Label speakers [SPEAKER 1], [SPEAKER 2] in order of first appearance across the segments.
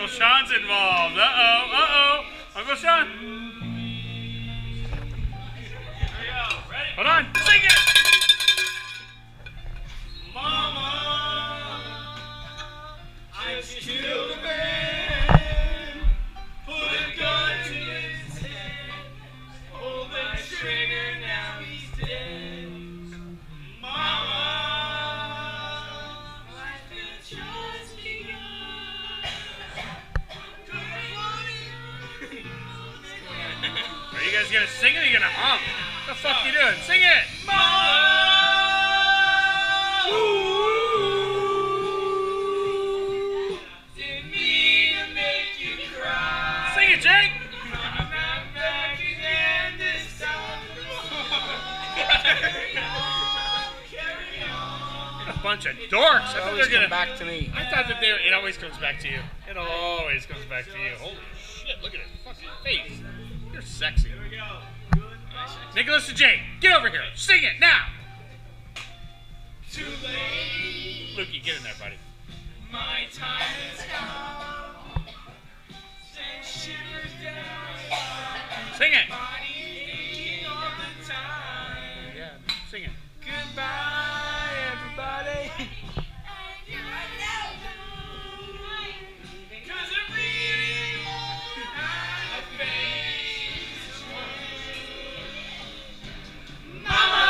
[SPEAKER 1] Sean's involved. Uh-oh. Uncle Sean. Hold on. Sing it.
[SPEAKER 2] Mama, I just killed a man. Put a gun to his head. Pull the trigger, now he's dead. Mama, life has just begun.
[SPEAKER 1] Are you guys gonna sing it or are you gonna hum? What the fuck you doing? Sing it!
[SPEAKER 2] Mama! Didn't mean to make you cry.
[SPEAKER 1] Sing it, Jake!
[SPEAKER 2] I'm not back again this time. Carry on.
[SPEAKER 1] A bunch of dorks. I thought
[SPEAKER 3] Always
[SPEAKER 1] they're gonna.
[SPEAKER 3] come back to me.
[SPEAKER 1] I thought that they were. It always comes back to you. It always comes back to you. Holy shit! Look at his fucking face. You're sexy.
[SPEAKER 2] Here we go.
[SPEAKER 1] Nicholas and Jake, get over here. Sing it now.
[SPEAKER 2] Too late.
[SPEAKER 1] Lukey, get in there, buddy.
[SPEAKER 2] My time has come. Send shivers down my
[SPEAKER 1] Sing it.
[SPEAKER 2] body aching all the time.
[SPEAKER 1] Yeah, sing it.
[SPEAKER 2] Goodbye, everybody. 'Cause I'm bleeding out of face. Mama!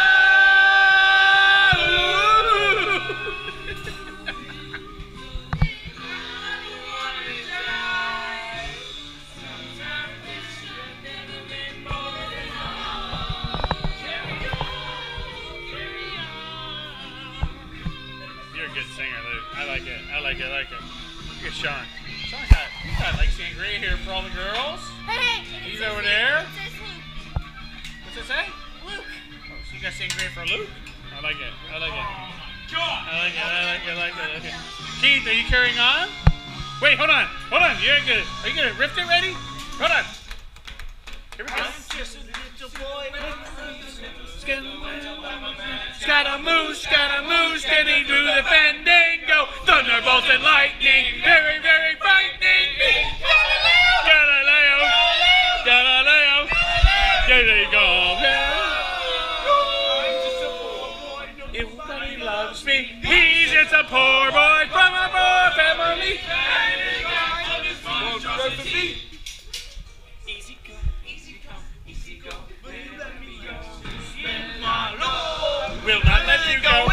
[SPEAKER 1] You're a good singer, Luke. I like it. Look at Sean. Sean got like sangria here for all the girls.
[SPEAKER 4] Hey!
[SPEAKER 1] He's over there.
[SPEAKER 4] It says Luke.
[SPEAKER 1] What's it say?
[SPEAKER 4] Luke.
[SPEAKER 1] Oh, so you got sangria for Luke? I like it.
[SPEAKER 2] God!
[SPEAKER 1] I like it. Keith, are you carrying on? Wait, hold on. Are you gonna riff it ready? Hold on. Here we go.
[SPEAKER 2] I'm just a little boy with
[SPEAKER 1] Scaramouche, can he do the fandango? Thunderbolts and lightning, very, very frightening. Galileo, there you go. Everybody loves me. He's just a poor boy from a poor family.
[SPEAKER 2] Easy come, easy go. Will you let me go? Spend my love.
[SPEAKER 1] Will not let you go.